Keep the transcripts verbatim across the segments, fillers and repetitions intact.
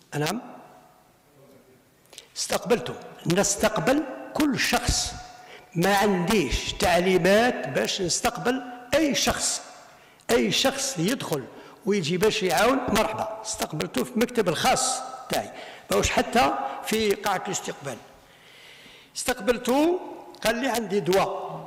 نعم استقبلته، نستقبل كل شخص، ما عنديش تعليمات باش نستقبل أي شخص، أي شخص يدخل ويجي باش يعاون مرحبا، استقبلته في المكتب الخاص تاعي، ماهوش حتى في قاعة الاستقبال. استقبلته قال لي عندي دواء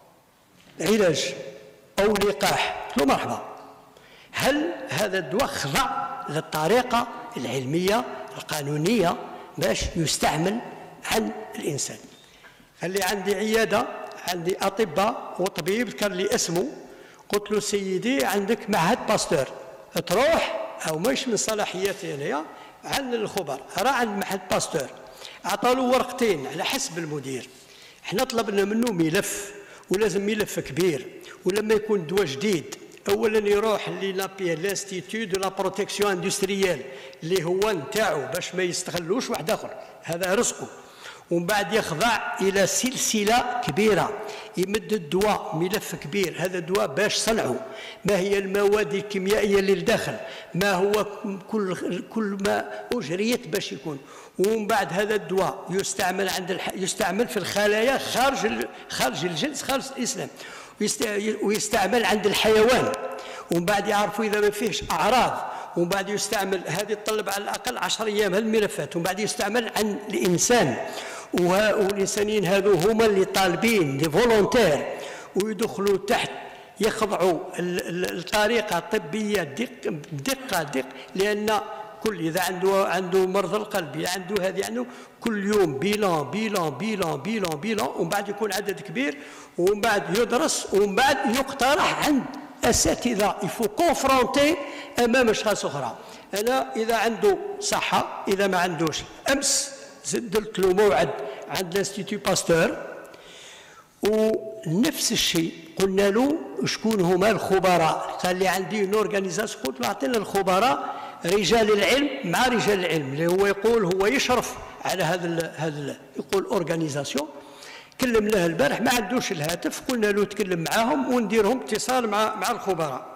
علاج أو لقاح، قلت له مرحبا، هل هذا الدواء خضع للطريقة العلمية القانونية باش يستعمل عن الإنسان؟ قال لي عندي عيادة، عندي أطباء وطبيب ذكر لي اسمه، قلت له سيدي عندك معهد باستور، تروح أو مش من صلاحياتي أنايا عن الخبر، راه عند معهد باستور. أعطالو ورقتين على حسب المدير، احنا طلبنا منه ملف ولازم ملف كبير، ولما يكون دواء جديد اولا يروح لانستيتيو دو لا بروتيكسيون اندستريال اللي هو نتاعو باش ما يستغلوش واحد اخر، هذا رزقه، ومن بعد يخضع الى سلسله كبيره، يمد الدواء ملف كبير، هذا الدواء باش صنعه، ما هي المواد الكيميائيه اللي لداخل، ما هو كل كل ما اجريت باش يكون، ومن بعد هذا الدواء يستعمل عند الح... يستعمل في الخلايا خارج ال... خارج الجنس، خارج الاسلام، ويستعمل عند الحيوان، ومن بعد يعرفوا اذا ما فيهش اعراض، ومن بعد يستعمل، هذه تطلب على الاقل عشر ايام هالملفات، ومن بعد يستعمل عن الانسان، والانسانيين هذو هما اللي طالبين دي فولونتير ويدخلوا تحت، يخضعوا الطريقه الطبيه بدقه دق، لان كل اذا عنده عنده مرض القلب عنده هذه عنده كل يوم بيلان بيلان بيلان بيلان بيلان، ومن بعد يكون عدد كبير، ومن بعد يدرس، ومن بعد يقترح عند اساتذه، يفو كونفرونتي امام اشخاص اخرى. انا اذا عنده صحه، اذا ما عندوش، امس زدت له موعد عند الانستيتيو باستور، ونفس الشيء قلنا له شكون هما الخبراء، قال لي عندي اون اورغانيزاسيون، قلت له اعطينا الخبراء رجال العلم مع رجال العلم، اللي هو يقول هو يشرف على هذا هذا يقول اورغانيزاسيون. كلمناه البارح ما عندوش الهاتف، قلنا له تكلم معاهم ونديرهم اتصال مع مع الخبراء.